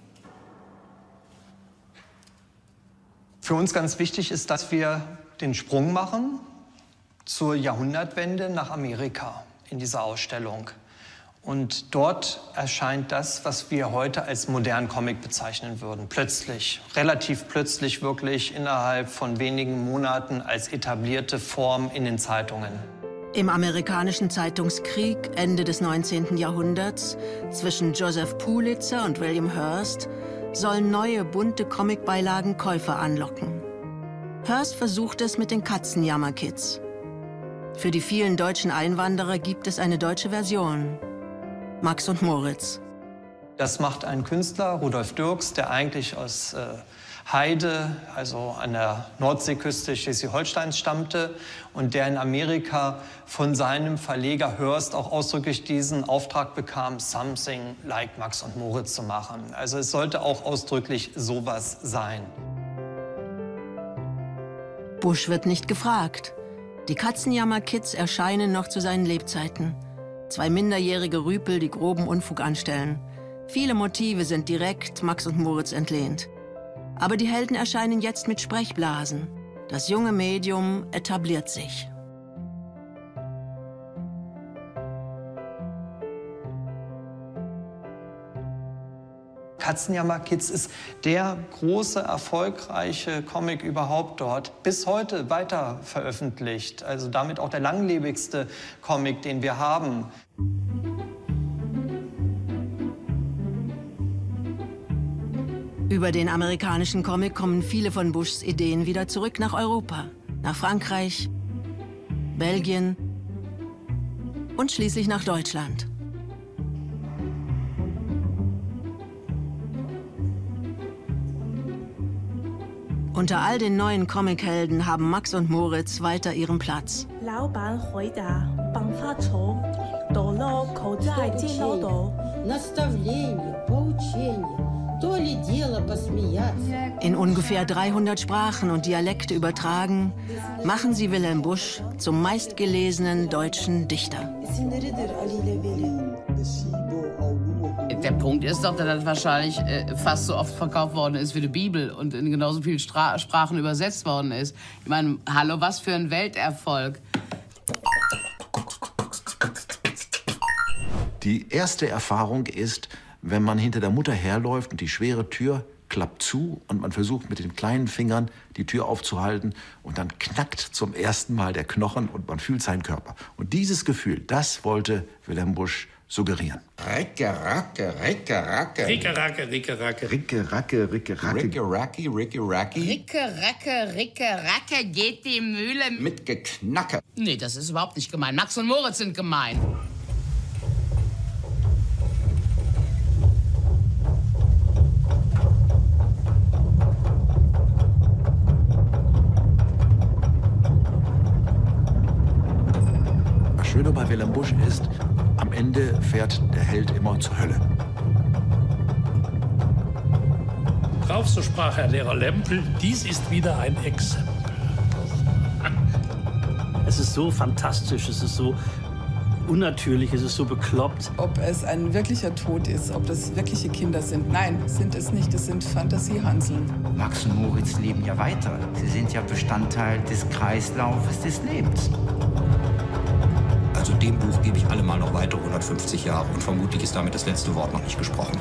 Für uns ganz wichtig ist, dass wir den Sprung machen zur Jahrhundertwende nach Amerika in dieser Ausstellung. Und dort erscheint das, was wir heute als modernen Comic bezeichnen würden. Plötzlich, relativ plötzlich wirklich innerhalb von wenigen Monaten als etablierte Form in den Zeitungen. Im amerikanischen Zeitungskrieg Ende des neunzehnten Jahrhunderts zwischen Joseph Pulitzer und William Hearst sollen neue bunte Comicbeilagen Käufer anlocken. Hearst versucht es mit den Katzenjammer-Kids. Für die vielen deutschen Einwanderer gibt es eine deutsche Version. Max und Moritz. Das macht ein Künstler, Rudolf Dirks, der eigentlich aus äh, Heide, also an der Nordseeküste Schleswig-Holsteins stammte und der in Amerika von seinem Verleger Hearst auch ausdrücklich diesen Auftrag bekam, something like Max und Moritz zu machen. Also es sollte auch ausdrücklich sowas sein. Busch wird nicht gefragt. Die Katzenjammer-Kids erscheinen noch zu seinen Lebzeiten. Zwei minderjährige Rüpel, die groben Unfug anstellen. Viele Motive sind direkt Max und Moritz entlehnt. Aber die Helden erscheinen jetzt mit Sprechblasen. Das junge Medium etabliert sich. Katzenjammer-Kids ist der große, erfolgreiche Comic überhaupt dort, bis heute weiter veröffentlicht. Also damit auch der langlebigste Comic, den wir haben. Über den amerikanischen Comic kommen viele von Buschs Ideen wieder zurück nach Europa, nach Frankreich, Belgien und schließlich nach Deutschland. Unter all den neuen Comichelden haben Max und Moritz weiter ihren Platz. In ungefähr dreihundert Sprachen und Dialekte übertragen, machen sie Wilhelm Busch zum meistgelesenen deutschen Dichter. Der Punkt ist doch, dass das wahrscheinlich äh, fast so oft verkauft worden ist wie die Bibel und in genauso vielen Stra Sprachen übersetzt worden ist. Ich meine, hallo, was für ein Welterfolg. Die erste Erfahrung ist, wenn man hinter der Mutter herläuft und die schwere Tür klappt zu und man versucht mit den kleinen Fingern die Tür aufzuhalten und dann knackt zum ersten Mal der Knochen und man fühlt seinen Körper. Und dieses Gefühl, das wollte Wilhelm Busch suggerieren. Ricke, racke, ricke, racke. Ricke, racke, ricke, racke. Ricke, racke, ricke, racke. Ricke, racki, ricke, racki. Ricke, racke, ricke, racke, geht die Mühle mit Geknacke. Nee, das ist überhaupt nicht gemein. Max und Moritz sind gemein. Wilhelm Busch ist, am Ende fährt der Held immer zur Hölle. Drauf, so sprach Herr Lehrer Lempel, dies ist wieder ein Exempel. Es ist so fantastisch, es ist so unnatürlich, es ist so bekloppt. Ob es ein wirklicher Tod ist, ob das wirkliche Kinder sind. Nein, sind es nicht, es sind Fantasiehanseln. Max und Moritz leben ja weiter. Sie sind ja Bestandteil des Kreislaufes des Lebens. Also dem Buch gebe ich allemal noch weitere hundertfünfzig Jahre und vermutlich ist damit das letzte Wort noch nicht gesprochen.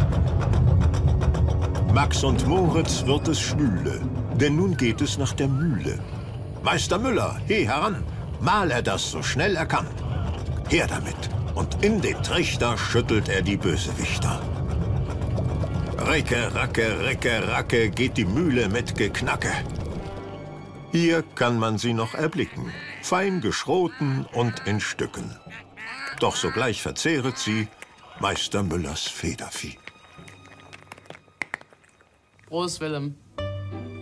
Max und Moritz wird es schwüle, denn nun geht es nach der Mühle. Meister Müller, he heran, mal er das so schnell er kann. Her damit, und in den Trichter schüttelt er die Bösewichter. Ricke, racke, ricke, racke geht die Mühle mit Geknacke. Hier kann man sie noch erblicken, fein geschroten und in Stücken. Doch sogleich verzehret sie Meister Müllers Federvieh. Prost, Willem.